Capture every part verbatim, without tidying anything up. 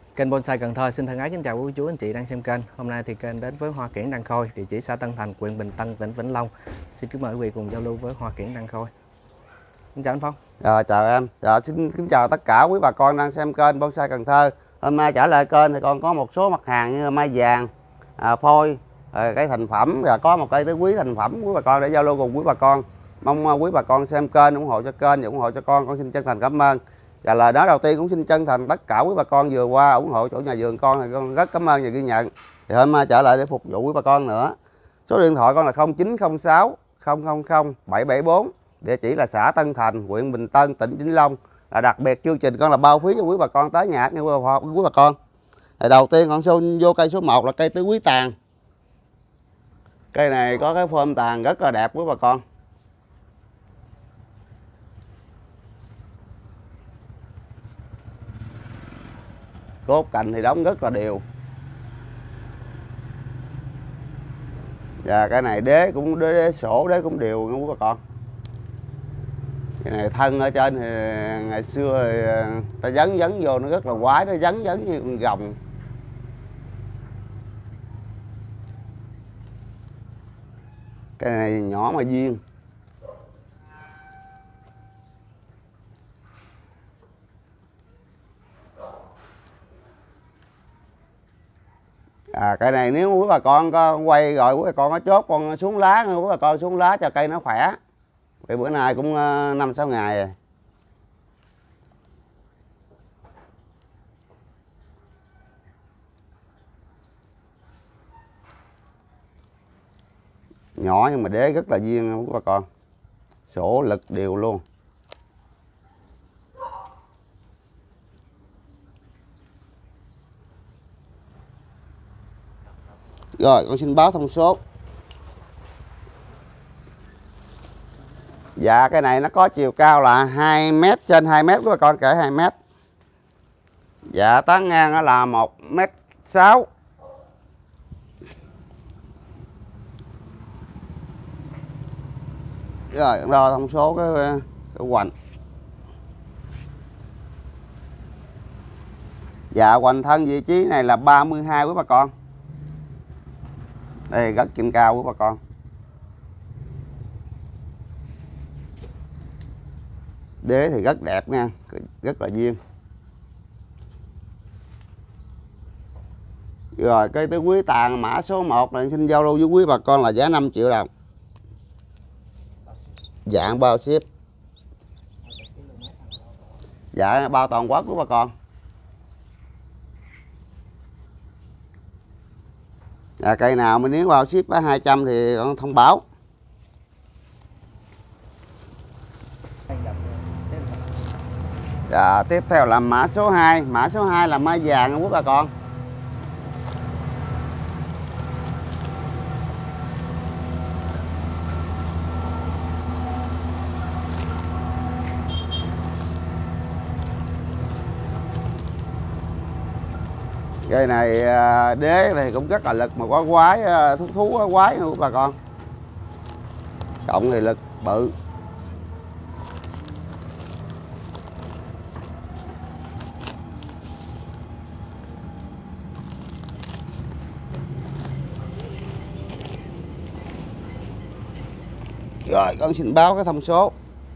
Kênh Bonsai Cần Thơ xin thân ái kính chào quý chú anh chị đang xem kênh. Hôm nay thì kênh đến với Hoa Kiển Đăng Khôi, địa chỉ xã Tân Thành, huyện Bình Tân, tỉnh Vĩnh Long. Xin kính mời quý vị cùng giao lưu với Hoa Kiển Đăng Khôi. Xin chào anh Phong. Rồi, chào em. Dạ, xin kính chào tất cả quý bà con đang xem kênh Bonsai Cần Thơ. Hôm nay trở lại kênh thì con có một số mặt hàng như mai vàng, à, phôi, à, cái thành phẩm và có một cây tứ quý thành phẩm quý bà con để giao lưu cùng quý bà con. Mong quý bà con xem kênh ủng hộ cho kênh và ủng hộ cho con. Con xin chân thành cảm ơn. Và lời nói đầu tiên cũng xin chân thành tất cả quý bà con vừa qua ủng hộ chỗ nhà vườn con thì con rất cảm ơn và ghi nhận. Thì hôm nay trở lại để phục vụ quý bà con nữa. Số điện thoại con là không chín không sáu không không không bảy bảy bốn. Địa chỉ là xã Tân Thành, huyện Bình Tân, tỉnh Vĩnh Long. Là đặc biệt chương trình con là bao phí cho quý bà con tới nhà nha quý bà con. Thì đầu tiên con xôn vô cây số một là cây tứ quý tàn. Cây này có cái phơm tàn rất là đẹp quý bà con. Cốt cành thì đóng rất là đều. Và cái này đế cũng đế, đế sổ đế cũng đều nha quý bà con. Cái này thân ở trên thì ngày xưa thì ta dấn dấn vô nó rất là quái, nó dấn dấn như con gồng. Cái này nhỏ mà duyên. À, cây này nếu quý bà con có quay rồi quý bà con có chốt con xuống lá, quý bà con xuống lá cho cây nó khỏe. Vì bữa nay cũng năm sáu ngày rồi. Nhỏ nhưng mà đế rất là duyên quý bà con. Sổ lực đều luôn. Rồi con xin báo thông số. Dạ cái này nó có chiều cao là hai mét, trên hai mét của bà con, kể hai mét. Dạ tán ngang nó là một mét sáu. Rồi đo thông số cái, cái hoành. Dạ hoành thân vị trí này là ba mươi hai quý bà con. Đây rất trên cao quý bà con. Đế thì rất đẹp nha, rất là duyên. Rồi cây tứ quý tàn mã số một là xin giao lưu với quý bà con là giá năm triệu đồng. Dạng bao ship. Dạ bao toàn quốc của bà con. À, cây nào mà nếu bao ship với hai trăm thì con thông báo. Dạ, tiếp theo là mã số hai. Mã số hai là mai vàng quý bà con. Cây này đế thì cũng rất là lực mà có quái, thú thú có quái nha bà con. Cộng thì lực bự. Rồi con xin báo cái thông số.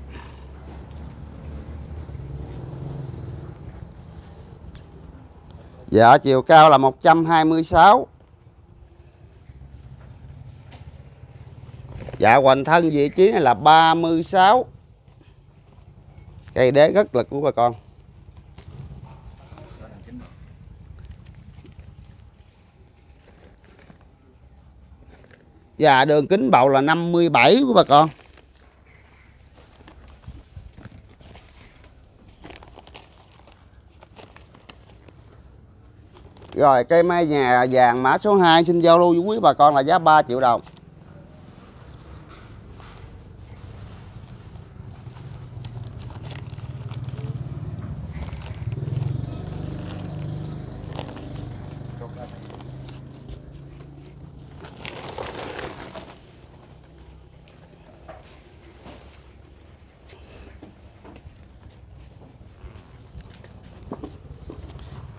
Dạ chiều cao là một trăm hai mươi sáu. Dạ hoành thân vị trí này là ba mươi sáu. Cây đế rất lực của bà con. Dạ đường kính bầu là năm mươi bảy của bà con. Rồi cây mai nhà vàng mã số hai xin giao lưu với quý bà con là giá ba triệu đồng.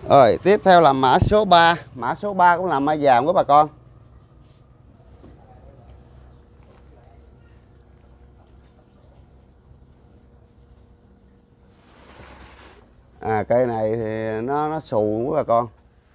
Rồi tiếp theo là mã số ba. Mã số ba cũng là mai vàng của bà con. À, cây này thì nó nó xù của bà con.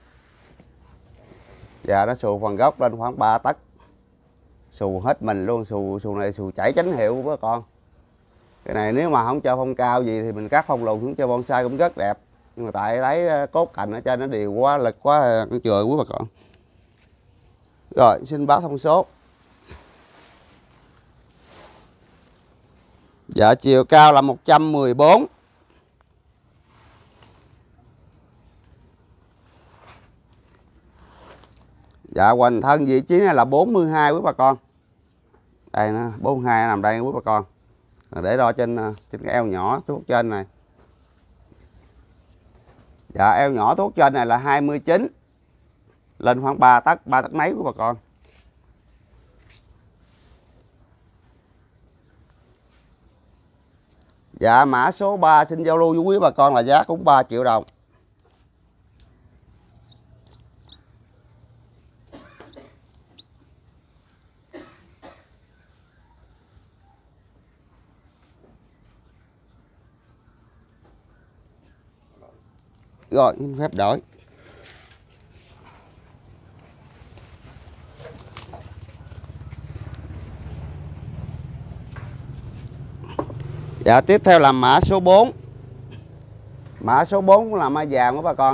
Dạ nó xù phần gốc lên khoảng ba tấc. Xù hết mình luôn, xù xù này xù chảy chánh hiệu của bà con. Cái này nếu mà không cho phong cao gì thì mình cắt phong lùn xuống cho bonsai cũng rất đẹp. Nhưng mà tại lấy cốt cành ở trên nó đều quá lực quá con chừa của bà con. Rồi xin báo thông số. Dạ chiều cao là một trăm mười bốn. Dạ hoành thân vị trí này là bốn mươi hai quý bà con. Đây nó bốn mươi hai nằm đây quý bà con. Để đo trên trên cái eo nhỏ thuốc trên này. Dạ eo nhỏ thuốc trên này là hai mươi chín. Lên khoảng ba tấc, ba tấc mấy của bà con. Dạ mã số ba xin giao lưu với quý bà con là giá cũng ba triệu đồng. Rồi xin phép đổi. Dạ tiếp theo là mã số bốn. Mã số bốn cũng là mai vàng của bà con.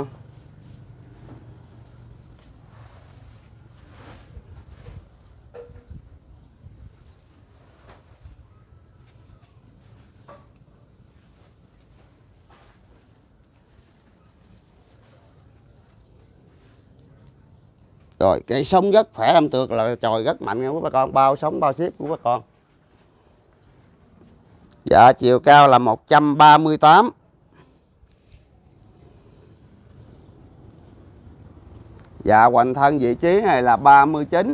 Rồi cây sống rất khỏe, làm tược là chồi rất mạnh nha quý bà con, bao sống bao ship của bà con. Dạ chiều cao là một trăm ba mươi tám. Dạ hoành thân vị trí này là ba mươi chín.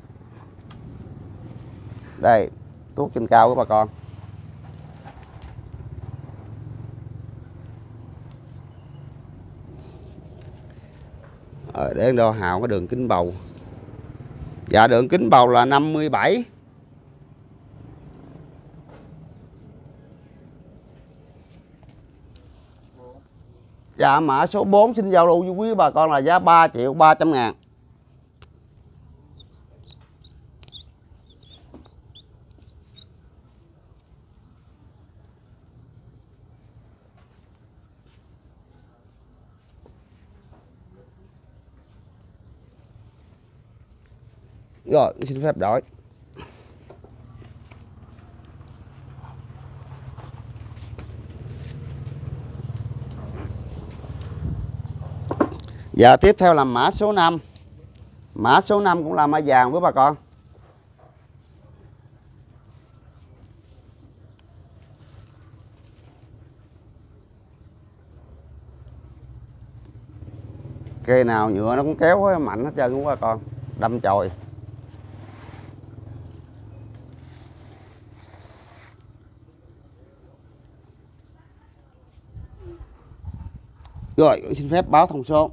Đây tuốt trên cao của bà con. Rồi để đo hào cái đường kính bầu. Dạ đường kính bầu là năm mươi bảy. Dạ mã số bốn xin giao lưu với quý bà con là giá ba triệu ba trăm ngàn. Rồi xin phép đổi. Dạ tiếp theo là mã số năm. Mã số năm cũng là mai vàng với bà con. Cây nào nhựa nó cũng kéo mạnh hết trơn của bà con. Đâm chồi. Rồi xin phép báo thông số.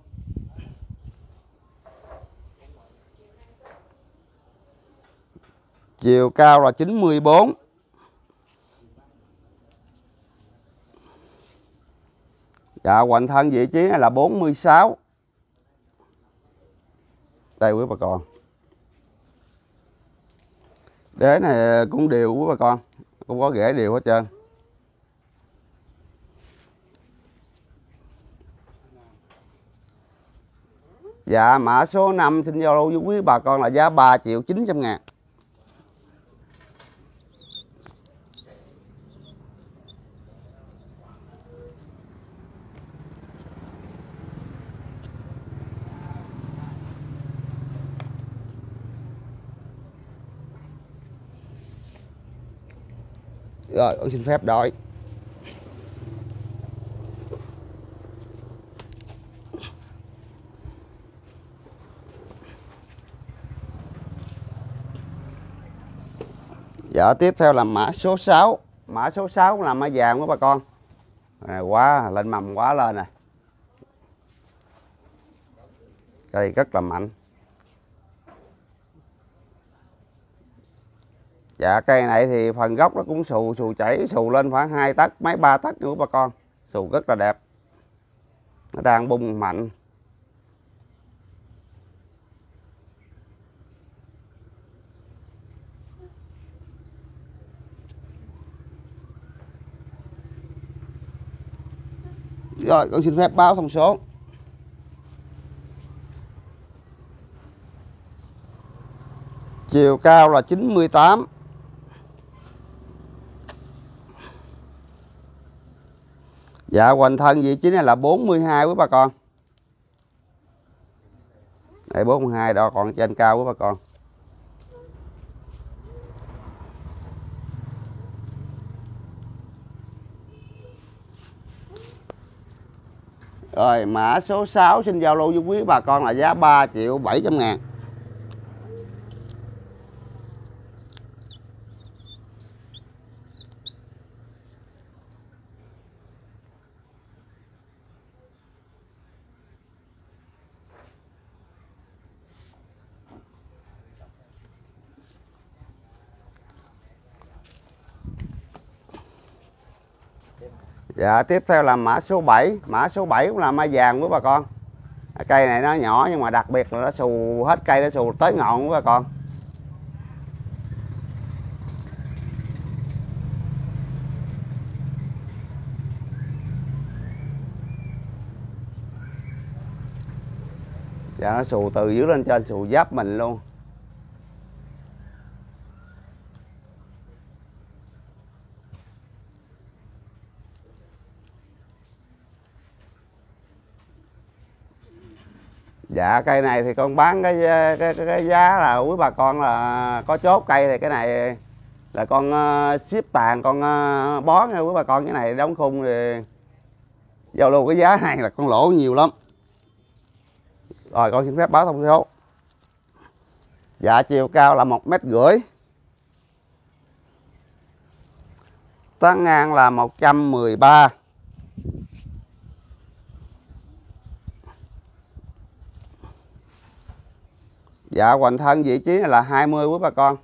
Chiều cao là chín mươi bốn. Dạ hoành thân vị trí này là bốn mươi sáu. Đây quý bà con. Đế này cũng đều quý bà con, cũng có rễ đều hết trơn. Dạ mã số năm xin giao lưu với quý bà con là giá ba triệu chín trăm ngàn. Rồi con xin phép đổi. Dạ tiếp theo là mã số sáu. Mã số sáu cũng là mai vàng của bà con. Này quá lên mầm quá lên này. Cây rất là mạnh. Dạ cây này thì phần gốc nó cũng xù xù chảy xù lên khoảng hai tấc mấy ba tấc nữa bà con, xù rất là đẹp, nó đang bung mạnh. Rồi con xin phép báo thông số. Chiều cao là chín mươi tám. Dạ hoành thân vị trí này là bốn mươi hai quý bà con. Đây bốn mươi hai đó, còn trên cao quý bà con. Rồi mã số sáu xin giao lưu với quý bà con là giá ba triệu bảy trăm ngàn. Dạ tiếp theo là mã số bảy. Mã số bảy cũng là mai vàng của bà con. Cây này nó nhỏ nhưng mà đặc biệt là nó xù hết cây, nó xù tới ngọn của bà con. Dạ nó xù từ dưới lên trên, xù giáp mình luôn. Dạ cây này thì con bán cái cái, cái, cái giá là quý bà con là có chốt cây thì cái này là con uh, ship tàn, con uh, bón nha quý bà con. Cái này đóng khung thì giao lưu cái giá này là con lỗ nhiều lắm. Rồi con xin phép báo thông số. Dạ chiều cao là một mét rưỡi, tán ngang là một trăm mười ba. Dạ hoành thân vị trí này là hai mươi quý bà con.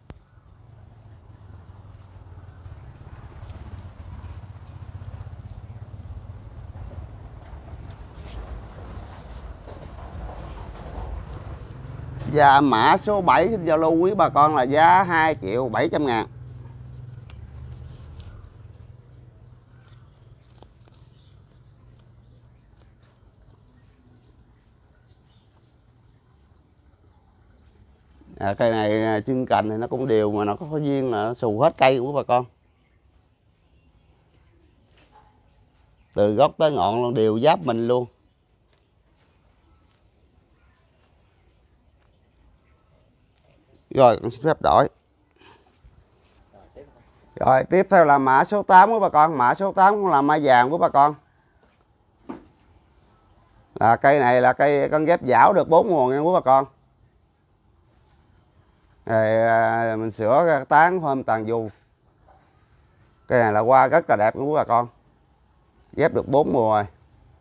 Và mã số bảy xin giao lưu quý bà con là giá hai triệu bảy trăm ngàn. À, cây này chân cành thì nó cũng đều mà nó có duyên là nó xù hết cây của bà con. Từ gốc tới ngọn luôn, đều giáp mình luôn. Rồi con xin phép đổi. Rồi tiếp theo là mã số tám của bà con. Mã số tám cũng là mai vàng của bà con. Là cây này là cây con ghép dảo được bốn mùa nha của bà con. Rồi mình sửa ra tán hôm tàn dù. Cây này là hoa rất là đẹp của bà con. Ghép được bốn mùa rồi.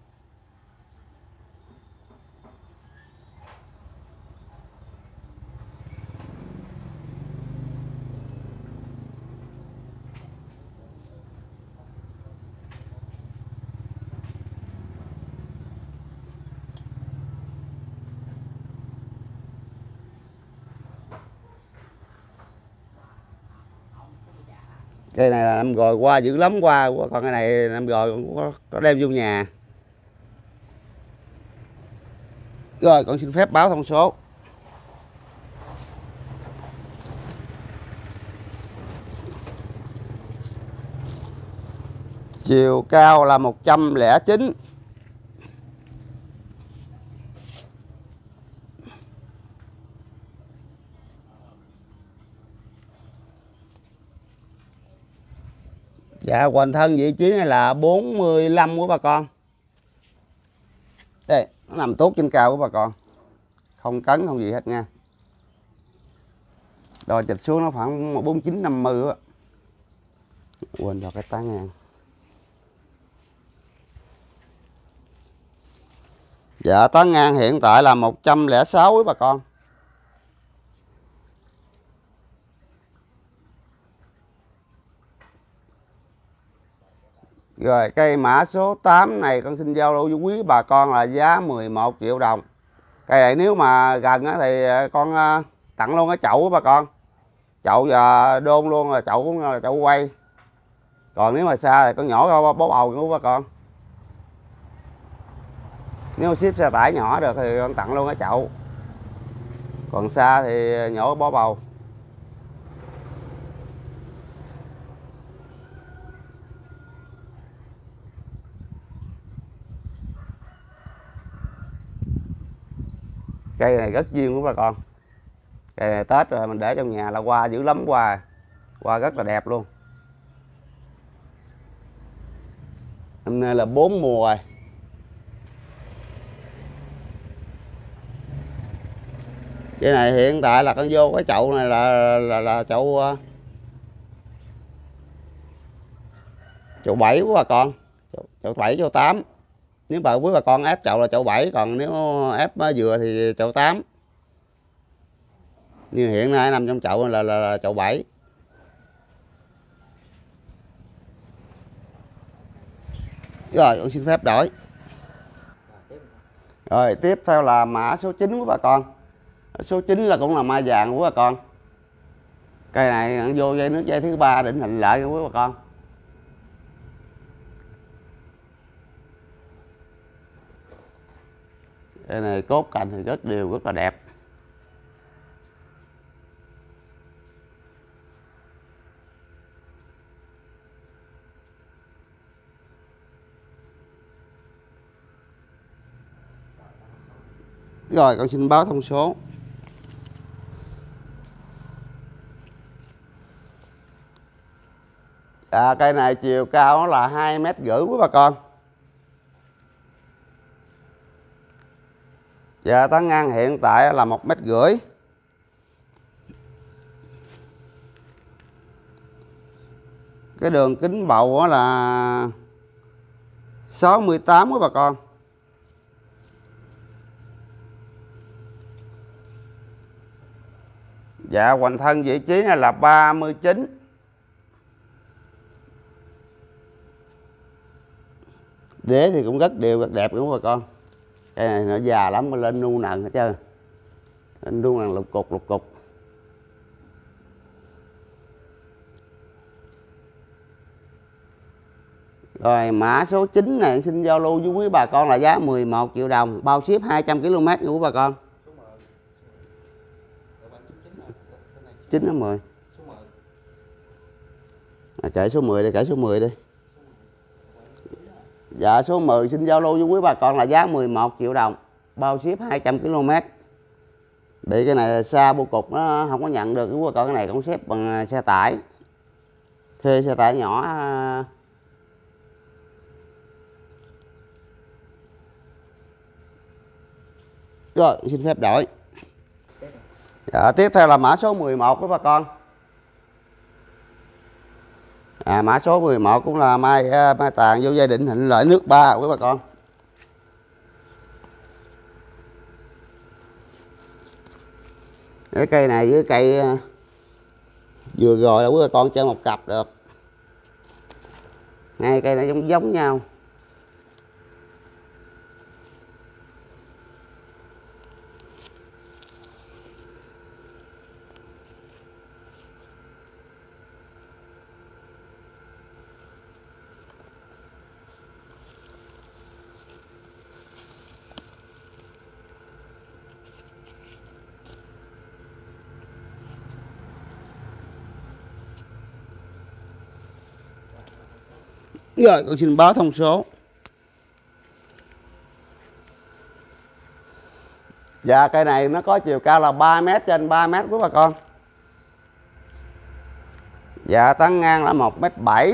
Cây này là năm rồi qua dữ lắm qua, còn cái này năm rồi cũng có, có đem vô nhà. Rồi con xin phép báo thông số. Chiều cao là một trăm lẻ chín. Dạ hoành thân vị trí này là bốn mươi lăm của bà con. Đây, nó nằm tốt trên cao của bà con. Không cấn không gì hết nha. Đo chịch xuống nó khoảng bốn mươi chín năm mươi á. Quên vào cái tán ngang. Dạ tán ngang hiện tại là một trăm lẻ sáu quý bà con. Rồi cây mã số tám này con xin giao lưu với quý bà con là giá mười một triệu đồng. Cây này nếu mà gần thì con tặng luôn cái chậu của bà con. Chậu và đôn luôn, là chậu cũng là chậu quay. Còn nếu mà xa thì con nhỏ ra bó bầu của bà con. Nếu ship xe tải nhỏ được thì con tặng luôn cái chậu. Còn xa thì nhỏ bó bầu. Cây này rất duyên của bà con. Cây này Tết rồi mình để trong nhà là hoa dữ lắm, hoa hoa rất là đẹp luôn. Hôm nay là bốn mùa rồi. Cái này hiện tại là con vô cái chậu này là là, là chậu chậu bảy của bà con, chậu, chậu bảy chậu tám. Nếu bà quý bà con ép chậu là chậu bảy, còn nếu ép dừa thì chậu tám. Như hiện nay nằm trong chậu là, là, là chậu bảy. Rồi con xin phép đổi. Rồi tiếp theo là mã số chín của bà con. Số chín là cũng là mai vàng của bà con. Cây này vô dây nước dây thứ ba định hình lại của bà con. Cây này cốt cành thì rất đều, rất là đẹp. Rồi con xin báo thông số. À, cây này chiều cao nó là hai mét rưỡi của bà con. Và tán ngang hiện tại là một mét rưỡi. Cái đường kính bầu là sáu mươi tám của bà con. Dạ hoành thân vị trí này là ba mươi chín. Đế thì cũng rất đều, rất đẹp đúng không bà con. Cái này nó già lắm, nó lên nu nần hết trơn. Lên nu nần lục cục lục cục. Rồi mã số chín này xin giao lưu với quý bà con là giá mười một triệu đồng, bao ship hai trăm ki lô mét của bà con. chín đến mười. À, kể số mười đi, kể số mười đi. Dạ số mười xin giao lưu với quý bà con là giá mười một triệu đồng, bao ship hai trăm ki lô mét. Bị cái này xa bưu cục nó không có nhận được quý bà con, cái này cũng xếp bằng xe tải. Thuê xe tải nhỏ. Rồi xin phép đổi. Dạ, tiếp theo là mã số mười một của bà con. À, mã số mười một cũng là mai mai tàn vô gia định hình lợi nước ba của bà con. Cái cây này với cây vừa rồi là quý bà con chơi một cặp được. Hai cây này giống giống nhau. Rồi con xin báo thông số. Dạ cây này nó có chiều cao là ba mét trên ba mét của bà con. Dạ tán ngang là một mét bảy.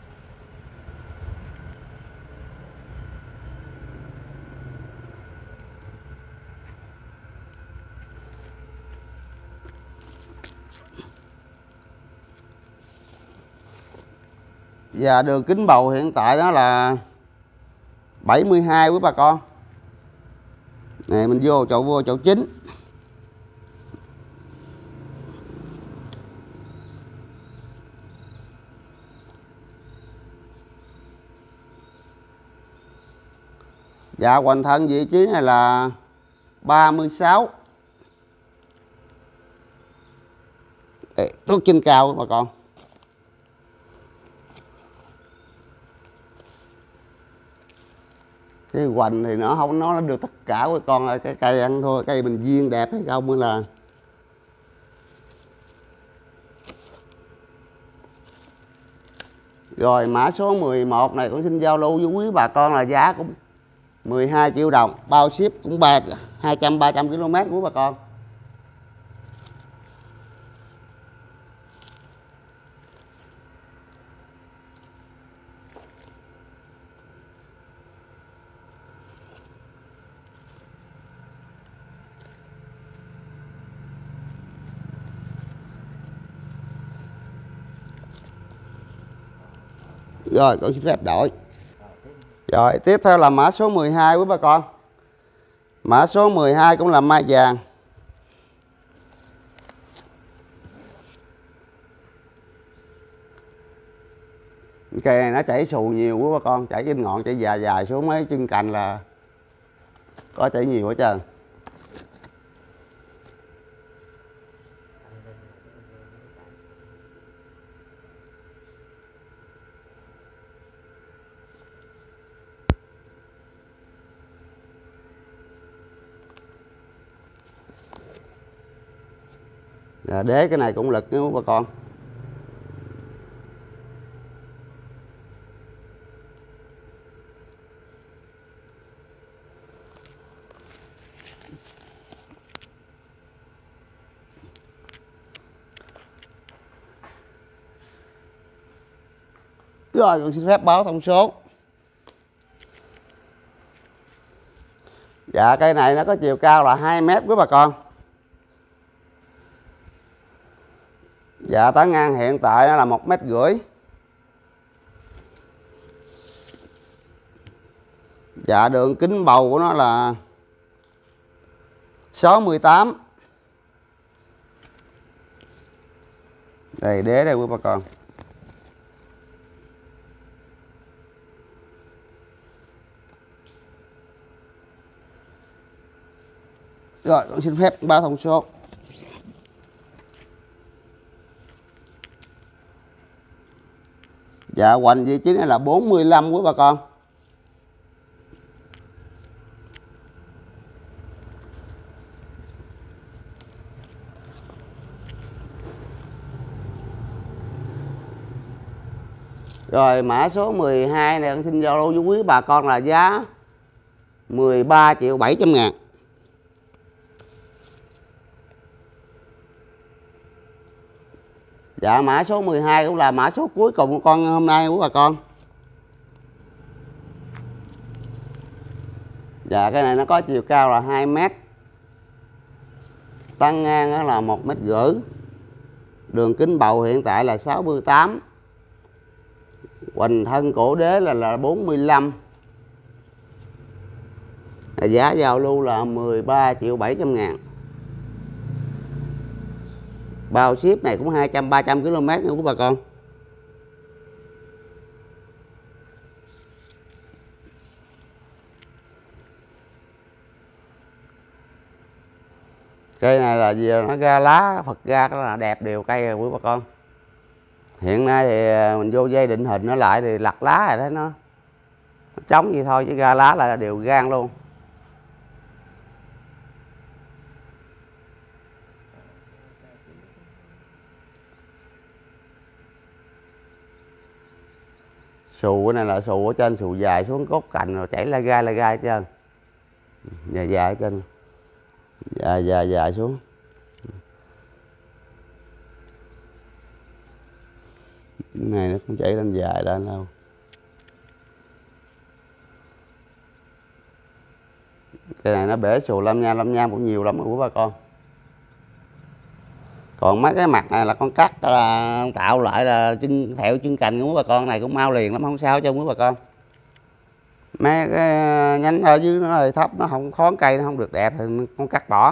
Và đường kính bầu hiện tại đó là bảy mươi hai quý bà con. Này mình vô chậu vô chậu chính. Dạ hoành thân vị trí này là ba mươi sáu. Tốt trên cao bà con. Cái hoành thì nó không nó được tất cả của con ơi, cái cây ăn thôi, cây mình duyên đẹp hay không mới là. Rồi mã số mười một này con xin giao lưu với quý bà con là giá cũng mười hai triệu đồng, bao ship cũng ba hai trăm ba trăm ki lô mét của bà con. Rồi con xin phép đổi. Rồi tiếp theo là mã số mười hai quý bà con. Mã số mười hai cũng là mai vàng. Cây này nó chảy xù nhiều quý bà con, chảy trên ngọn, chảy dài dài xuống mấy chân cành là có chảy nhiều hết trơn. À, đế cái này cũng lực nha bà con. Rồi con xin phép báo thông số. Dạ cây này nó có chiều cao là hai mét quý bà con. Dạ tán ngang hiện tại nó là một mét rưỡi. Dạ đường kính bầu của nó là sáu mươi tám. Đây đế đây quý bà con. Rồi con xin phép báo thông số. Dạ hoành vị trí này là bốn mươi lăm quý bà con. Rồi mã số mười hai này con xin giao lưu với quý bà con là giá mười ba triệu bảy trăm ngàn. Dạ mã số mười hai cũng là mã số cuối cùng của con hôm nay của bà con. Dạ cái này nó có chiều cao là hai mét. Tán ngang là một mét rưỡi. Đường kính bầu hiện tại là sáu mươi tám. Hoành thân cổ đế là là bốn mươi lăm. Giá giao lưu là mười ba triệu bảy trăm ngàn. Bao ship này cũng hai trăm ba trăm ki lô mét nữa của bà con. Cây này là gì, nó ra lá Phật ra cái là đẹp đều cây rồi quý bà con. Hiện nay thì mình vô dây định hình nó lại thì lặt lá rồi đó, nó, nó trống vậy thôi chứ ra lá là đều gan luôn. Xù cái này là xù ở trên, xù dài xuống cốt cành rồi chảy la gai la gai hết trơn. Dài dài ở trên. Dài dài dài xuống. Cái này nó cũng chảy lên dài lên đâu. Cái này nó bể xù lâm nham, lâm nham cũng nhiều lắm của bà con. Còn mấy cái mặt này là con cắt là tạo lại là chân thẹo chân cành của bà con, này cũng mau liền lắm, không sao cho quý bà con. mấy cái nhánh ở dưới nó hơi thấp, nó không khóm cây, nó không được đẹp thì mình con cắt bỏ.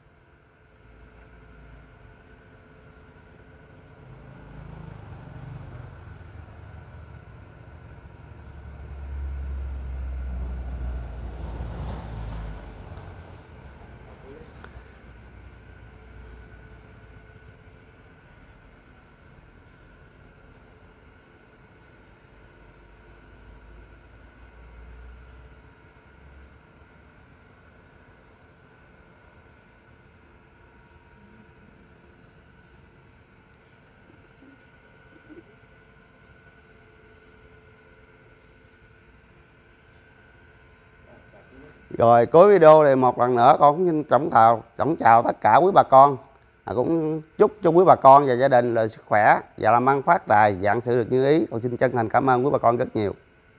Rồi cuối video này một lần nữa con cũng xin trọng chào trọng chào tất cả quý bà con, à, cũng chúc cho quý bà con và gia đình lời sức khỏe và làm ăn phát tài, vạn sự được như ý. Con xin chân thành cảm ơn quý bà con rất nhiều.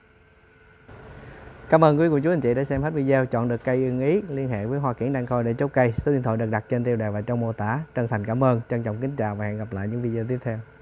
Cảm ơn quý cô chú anh chị đã xem hết video, chọn được cây ưng ý, liên hệ với Hoa Kiển Đăng Khôi để chốt cây. Số điện thoại được đặt trên tiêu đề và trong mô tả. Chân thành cảm ơn, trân trọng kính chào và hẹn gặp lại những video tiếp theo.